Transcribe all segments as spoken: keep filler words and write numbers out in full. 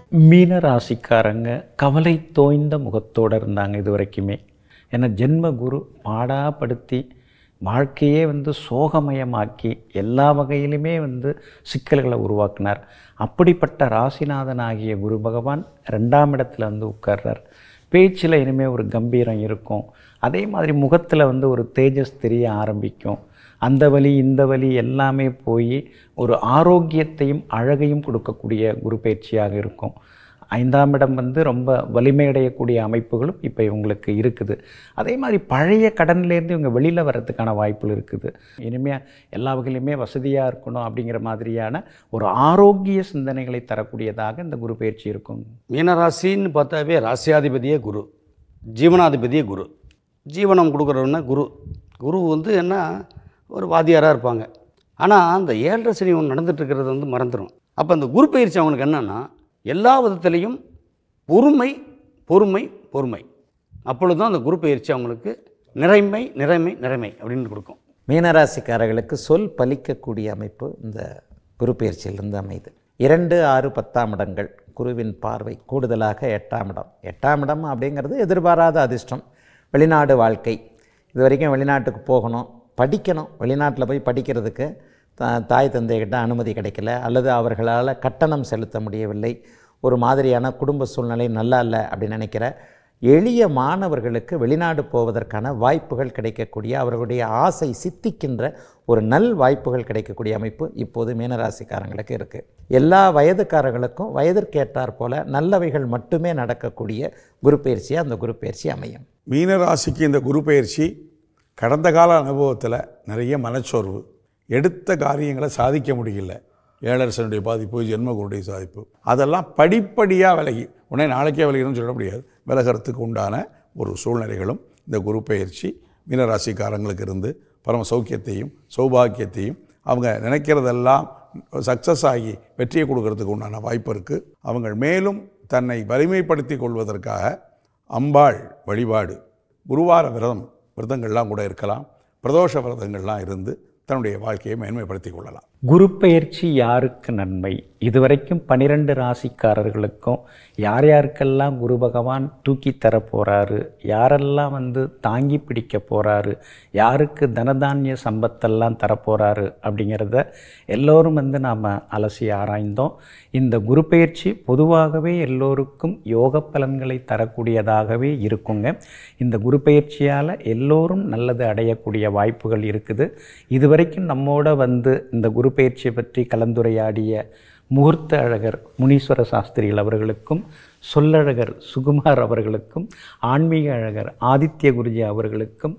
மீன ராசிக்காரங்க கவலை தோய்ந்த முகத்தோடு இருந்தாங்க இது வரைக்குமே. ஏன்னா ஜென்ம குரு பாடாப்படுத்தி வாழ்க்கையே வந்து சோகமயமாக்கி எல்லா வகையிலுமே வந்து சிக்கல்களை உருவாக்கினார். அப்படிப்பட்ட ராசிநாதன் ஆகிய குரு பகவான் ரெண்டாம் இடத்துல வந்து உட்கார்றார். பேச்சில் இனிமேல் ஒரு கம்பீரம் இருக்கும். அதே மாதிரி முகத்தில் வந்து ஒரு தேஜஸ் தெரிய ஆரம்பிக்கும். அந்த வலி இந்த வலி எல்லாமே போய் ஒரு ஆரோக்கியத்தையும் அழகையும் கொடுக்கக்கூடிய குரு பயிற்சியாக இருக்கும். ஐந்தாம் இடம் வந்து ரொம்ப வலிமையடையக்கூடிய அமைப்புகளும் இப்போ இவங்களுக்கு இருக்குது. அதே மாதிரி பழைய கடன்லேருந்து இவங்க வெளியில் வர்றதுக்கான வாய்ப்புகள் இருக்குது. இனிமேல் எல்லா வகையிலுமே வசதியாக இருக்கணும் அப்படிங்கிற மாதிரியான ஒரு ஆரோக்கிய சிந்தனைகளை தரக்கூடியதாக இந்த குரு பயிற்சி இருக்கும். மீனராசின்னு பார்த்தாவே ராசியாதிபதியே குரு, ஜீவனாதிபதியே குரு. ஜீவனம் கொடுக்குறவன்னா குரு. குரு வந்து என்ன ஒரு வாத்தியாராக இருப்பாங்க. ஆனால் அந்த ஏழரை சனி ஒன்று நடந்துகிட்ருக்கிறது வந்து மறந்துடும். அப்போ அந்த குரு பயிற்சி அவங்களுக்கு என்னென்னா எல்லா விதத்துலேயும் பொறுமை பொறுமை பொறுமை. அப்பொழுது தான் அந்த குரு பயிற்சி அவங்களுக்கு நிறைமை நிறைமை நிறைமை அப்படின்னு கொடுக்கும். மீனராசிக்காரர்களுக்கு சொல் பலிக்கக்கூடிய அமைப்பு இந்த குரு பயிற்சியிலிருந்து அமைது. இரண்டு ஆறு பத்தாம் இடங்கள் குருவின் பார்வை கூடுதலாக எட்டாம் இடம். எட்டாம் இடம் அப்படிங்கிறது எதிர்பாராத அதிர்ஷ்டம், வெளிநாடு வாழ்க்கை. இது வரைக்கும் வெளிநாட்டுக்கு போகணும், படிக்கணும், வெளிநாட்டில் போய் படிக்கிறதுக்கு த தாய் தந்தைகிட்ட அனுமதி கிடைக்கல, அல்லது அவர்களால் கட்டணம் செலுத்த முடியவில்லை, ஒரு மாதிரியான குடும்ப சூழ்நிலை நல்லா இல்லை அப்படின்னு நினைக்கிற எளிய மாணவர்களுக்கு வெளிநாடு போவதற்கான வாய்ப்புகள் கிடைக்கக்கூடிய, அவர்களுடைய ஆசை சித்திக்கின்ற ஒரு நல் வாய்ப்புகள் கிடைக்கக்கூடிய அமைப்பு இப்போது மீனராசிக்காரங்களுக்கு இருக்குது. எல்லா வயதுக்காரர்களுக்கும் வயதிற்கேற்றார் போல நல்லவைகள் மட்டுமே நடக்கக்கூடிய குரு பயிற்சியாக அந்த குரு பயிற்சி அமையும். மீனராசிக்கு இந்த குரு பயிற்சி கடந்த கால அனுபவத்தில் நிறைய மனச்சோர்வு, எடுத்த காரியங்களை சாதிக்க முடியல, ஏழரசனுடைய பாதிப்பு, ஜென்மகுருடைய சாதிப்பு, அதெல்லாம் படிப்படியாக விலகி உடனே நாளைக்கே விலகிடும் சொல்ல முடியாது, விலகிறதுக்கு உண்டான ஒரு சூழ்நிலைகளும் இந்த குரு பயிற்சி மீனராசிக்காரங்களுக்கு இருந்து பரம சௌக்கியத்தையும் சௌபாகியத்தையும் அவங்க நினைக்கிறதெல்லாம் சக்ஸஸ் ஆகி வெற்றியை கொடுக்கறதுக்கு உண்டான வாய்ப்பு இருக்குது. அவங்க மேலும் தன்னை வலிமைப்படுத்தி கொள்வதற்காக அம்பாள் வழிபாடு, குருவார விரதம் விரதங்கள்லாம் கூட இருக்கலாம், பிரதோஷ விரதங்கள்லாம் இருந்து தன்னுடைய வாழ்க்கையை மேன்மைப்படுத்தி கொள்ளலாம். குரு பயிற்சி யாருக்கு நன்மை? இதுவரைக்கும் பன்னிரெண்டு ராசிக்காரர்களுக்கும் யார் யாருக்கெல்லாம் குரு பகவான் தூக்கி தர போகிறாரு, யாரெல்லாம் வந்து தாங்கி பிடிக்க போகிறாரு, யாருக்கு தனதானிய சம்பத்தெல்லாம் தரப்போகிறாரு அப்படிங்கிறத எல்லோரும் வந்து நாம் அலசி ஆராய்ந்தோம். இந்த குரு பயிற்சி பொதுவாகவே எல்லோருக்கும் யோக பலன்களை தரக்கூடியதாகவே இருக்குங்க. இந்த குரு பயிற்சியால் எல்லோரும் நல்லது அடையக்கூடிய வாய்ப்புகள் இருக்குது. இதுவரைக்கும் நம்மோட வந்து இந்த குரு பயிற்சியை பற்றி கலந்துரையாடிய முகூர்த்த அழகர் முனீஸ்வர சாஸ்திரிகள் அவர்களுக்கும், சொல்லழகர் சுகுமார் அவர்களுக்கும், ஆன்மீக அழகர் ஆதித்ய குருஜி அவர்களுக்கும்,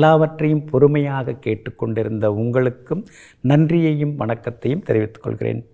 எல்லாவற்றையும் பொறுமையாக கேட்டுக்கொண்டிருந்த உங்களுக்கும் நன்றியையும் வணக்கத்தையும் தெரிவித்துக் கொள்கிறேன்.